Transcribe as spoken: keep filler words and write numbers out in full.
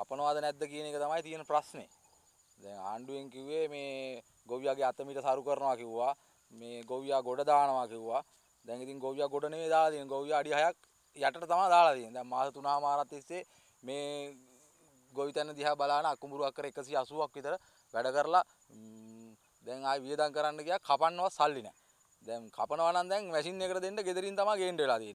කපනවාද නැද්ද කියන එක තමයි තියෙන ප්‍රශ්නේ. දැන් ආණ්ඩුවෙන් කිව්වේ මේ ගොවියාගේ අත මිට සරු කරනවා කිව්වා. මේ ගොවියා ගොඩ දානවා කිව්වා. දැන් ඉතින් ගොවියා ගොඩ නෙමෙයි දාලා තියෙන්නේ. ගොවියා අඩි හයක් යටට තමයි දාලා තියෙන්නේ. දැන් මාස තුනමාරක් තිස්සේ මේ ගොවිතැන දිහා බලාන අකුඹුරු අක්කර එකසිය අසූවක් විතර වැඩ කරලා දැන් ආයි වියදම් කරන්න ගියා කපන්නවත් සල්ලි නැහැ. දැන් කපනවා නම් දැන් මැෂින් එකකට දෙන්න ගෙදරින් තමයි ගේන්න වෙලා තියෙන්නේ.